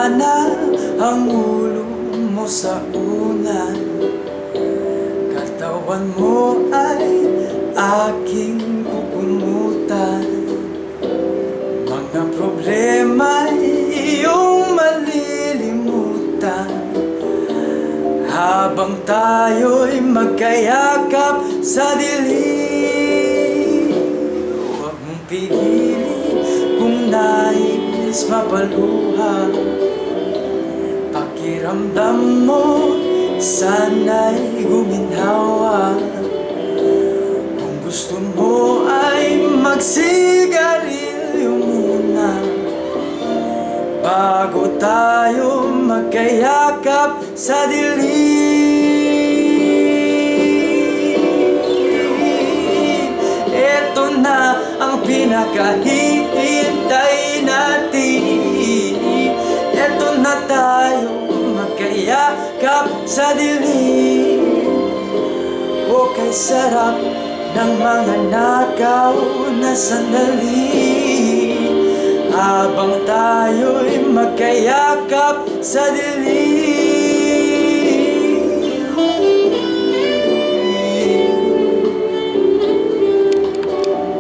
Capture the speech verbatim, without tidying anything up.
sana ang ulo mo sa unan, katawan mo ay aking kukumutan. Mga problema'y iyong malilimutan habang tayo'y magkayakap sa dilim. Huwag mong pigilin kung nais mapaluha, pakiramdam mo sana'y guminhawa. Kung gusto mo ay magsigarilyo muna bago tayo magkayakap sa dilim. Ito na ang pinakahihintay natin. Ito na tayo magkayakap sa dilim. O kay sarap ng mga nakaw na sandali habang tayo'y magkayakap sa dilim.